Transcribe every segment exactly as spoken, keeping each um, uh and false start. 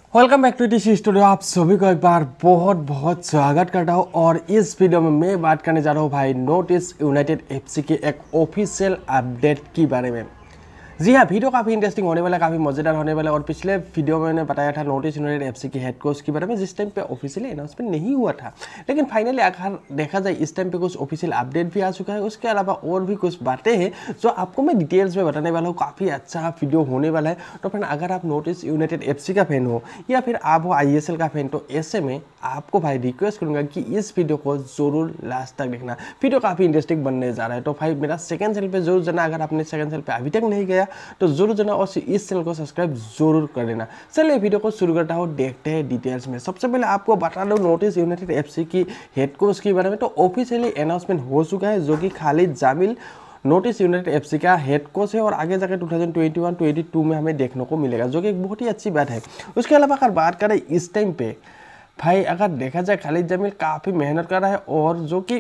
Welcome back to TC studio. आप सभी को एक बार बहुत बहुत स्वागत करता हूँ। और इस वीडियो में मैं बात करने जा रहा हूँ भाई नॉर्थ ईस्ट यूनाइटेड एफसी के एक ऑफिशियल अपडेट के बारे में। जी हाँ, वीडियो काफ़ी इंटरेस्टिंग होने वाला, काफ़ी मज़ेदार होने वाला। और पिछले वीडियो में मैंने बताया था नॉर्थ ईस्ट यूनाइटेड एफसी के हेड कोच के बारे में, जिस टाइम पे ऑफिशियली अनाउंसमेंट नहीं हुआ था, लेकिन फाइनली अगर देखा जाए इस टाइम पे कुछ ऑफिशियल अपडेट भी आ चुका है। उसके अलावा और भी कुछ बातें हैं जो आपको मैं डिटेल्स में बताने वाला हूँ। काफ़ी अच्छा वीडियो होने वाला है। तो फ्रेंड, अगर आप नॉर्थ ईस्ट यूनाइटेड एफसी का फैन हो या फिर आप हो आई एस एल का फैन, तो ऐसे में आपको भाई रिक्वेस्ट करूँगा कि इस वीडियो को जरूर लास्ट तक देखना। वीडियो काफ़ी इंटरेस्टिंग बनने जा रहा है। तो भाई मेरा सेकंड चैनल पे जरूर जाना, अगर आपने सेकंड चैनल पे अभी तक नहीं गया तो जरूर जाना और इस चैनल को सब्सक्राइब जरूर कर लेना। चलिए वीडियो को शुरू करता हूँ, देखते हैं डिटेल्स में। सबसे पहले आपको बता दो नॉर्थ ईस्ट यूनाइटेड एफसी की हेड कोच के बारे में। तो ऑफिशियली अनाउंसमेंट हो चुका है, जो कि Khalid Jamil North East United FC का हेड कोच है और आगे जाकर two thousand twenty one twenty two में हमें देखने को मिलेगा, जो कि एक बहुत ही अच्छी बात है। उसके अलावा अगर बात करें इस टाइम पे भाई, अगर देखा जाए खालिद जामिल काफ़ी मेहनत कर रहा है और जो कि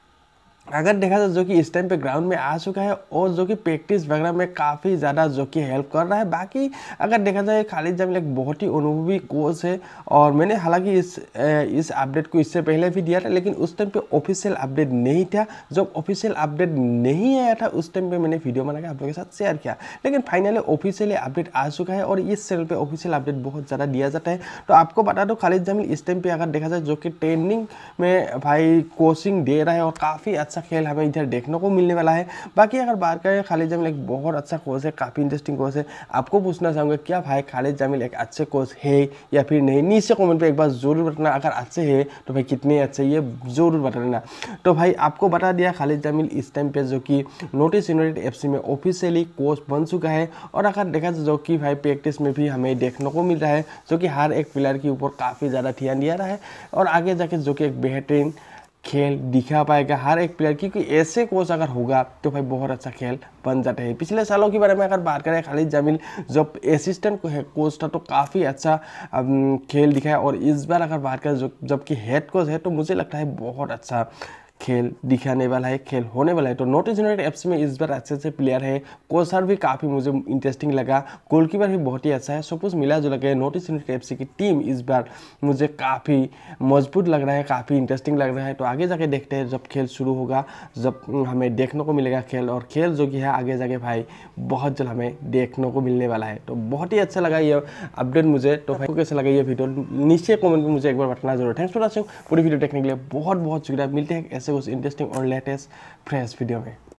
अगर देखा जाए जो कि इस टाइम पे ग्राउंड में आ चुका है और जो कि प्रैक्टिस वगैरह में काफ़ी ज़्यादा जो कि हेल्प कर रहा है। बाकी अगर देखा जाए खालिद जामिल एक बहुत ही अनुभवी कोच है और मैंने हालांकि इस इस अपडेट को इससे पहले भी दिया था, लेकिन उस टाइम पे ऑफिशियल अपडेट नहीं था। जब ऑफिशियल अपडेट नहीं आया था उस टाइम पे मैंने वीडियो बना के आप लोगों के साथ शेयर किया, लेकिन फाइनली ऑफिशियली अपडेट आ चुका है और इस चैनल पर ऑफिशियल अपडेट बहुत ज़्यादा दिया जाता है। तो आपको बता दो खालिद जामिल इस टाइम पर अगर देखा जाए जो कि ट्रेनिंग में भाई कोचिंग दे रहा है और काफ़ी अच्छा खेल हमें इधर देखने को मिलने वाला है। बाकी अगर बात करें, खालिद जामिल एक बहुत अच्छा कोच है, काफ़ी इंटरेस्टिंग कोच है। आपको पूछना चाहूँगा क्या भाई खालिद जामिल एक अच्छे कोच है या फिर नहीं? नीचे कमेंट पे एक बार जरूर बताना। अगर अच्छे है तो भाई कितने अच्छे ये जरूर बता देना। तो भाई आपको बता दिया खालिद जामिल इस टाइम पे जो कि नॉर्थ ईस्ट यूनाइटेड एफसी में ऑफिशियली कोच बन चुका है। और अगर देखा जाए जो कि भाई प्रैक्टिस में भी हमें देखने को मिल रहा है, जो कि हर एक प्लेयर के ऊपर काफ़ी ज़्यादा ध्यान दिया रहा है और आगे जाके जो कि एक बेहतरीन खेल दिखा पाएगा हर एक प्लेयर, क्योंकि ऐसे कोच अगर होगा तो भाई बहुत अच्छा खेल बन जाता है। पिछले सालों के बारे में अगर बात करें, खालिद जामिल जब असिस्टेंट कोच था तो काफ़ी अच्छा खेल दिखाया और इस बार अगर बात करें जो जबकि हेड कोच है तो मुझे लगता है बहुत अच्छा खेल दिखाने वाला है, खेल होने वाला है। तो नॉर्थ ईस्ट यूनाइटेड एफसी में इस बार अच्छे अच्छे प्लेयर है। कोचर भी काफ़ी मुझे इंटरेस्टिंग लगा, गोलकीपर भी बहुत ही अच्छा है। सब कुछ मिला जुला के नॉर्थ ईस्ट यूनाइटेड एफसी की टीम इस बार मुझे काफ़ी मजबूत लग रहा है, काफ़ी इंटरेस्टिंग लग रहा है। तो आगे जाके देखते हैं जब खेल शुरू होगा, जब हमें देखने को मिलेगा खेल। और खेल जो कि है आगे जाके भाई बहुत जल्द हमें देखने को मिलने वाला है। तो बहुत ही अच्छा लगा ये अपडेट मुझे। तो भाई कैसा लगा ये वीडियो नीचे कमेंट में मुझे एक बार बताना जरूर। Thanks for watching. पूरी वीडियो देखने के लिए बहुत बहुत शुक्रिया। मिलते हैं ऐसे कुछ इंटरेस्टिंग और लेटेस्ट फ्रेश वीडियो में।